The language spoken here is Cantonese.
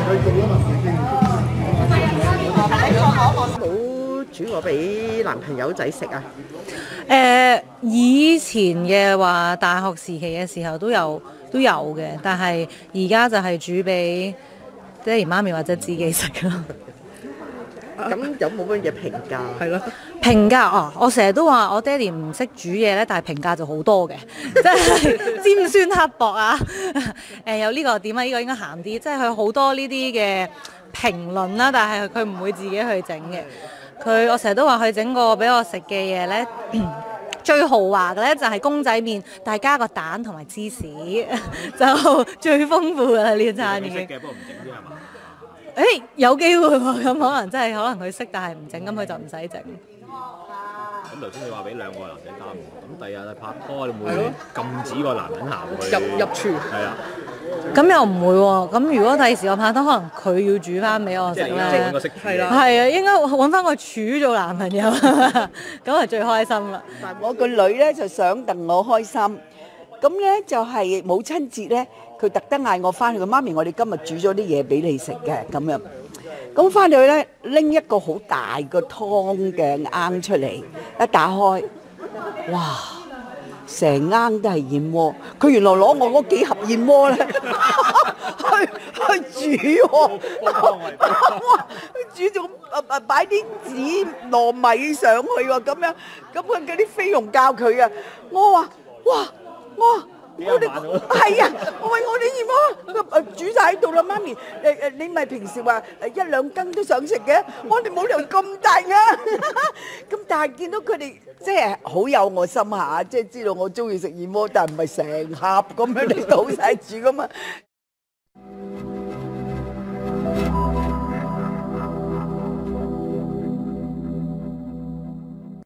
冇煮過俾男朋友仔食啊？ 以前嘅話，大學時期嘅時候都有嘅，但係而家就係煮俾爹哋媽咪或者自己食咯。 咁有冇乜嘢評價？係咯， 評價啊，我成日都話我爹哋唔識煮嘢咧，但係評價就好多嘅，即係尖酸刻薄啊！有呢個點啊？呢個應該鹹啲，即係佢好多呢啲嘅評論啦，但係佢唔會自己去整嘅。我成日都話佢整個俾我食嘅嘢咧。最豪華嘅咧就係公仔麵，但係加個蛋同埋芝士，就最豐富嘅啦呢餐已經。識嘅，不過唔整啲係嘛？有機會喎，咁可能真係可能佢識，但係唔整，咁佢就唔使整。 咁頭先你話俾兩個男仔擔，咁第日拍拖你會禁止個男人行去入廚？ 係啊。 咁又唔會喎，咁如果第時我拍拖，可能佢要煮翻俾我食咧，係啊，應該揾翻個廚做男朋友，咁係最開心啦。 我個女咧就想戥我開心，咁咧就係母親節咧，佢特登嗌我翻去，佢媽咪，我哋今日煮咗啲嘢俾你食嘅咁樣。咁翻去咧拎一個好大個湯嘅罌出嚟，一打開，哇！成罌都係燕窩，佢原來攞我嗰幾盒燕窩咧去煮喎，哇！煮咗擺啲紫糯米上去喎，咁樣咁佢嗰啲菲傭教佢啊，我話哇，我哋係啊，我話我啲燕窩煮晒喺度啦，媽咪你咪平時話一兩羹都想食嘅，我哋冇理由咁大啊！咁但係見到佢哋即係好有我心下，即係知道我中意食燕窩，但係唔係成盒咁樣你倒晒煮噶嘛。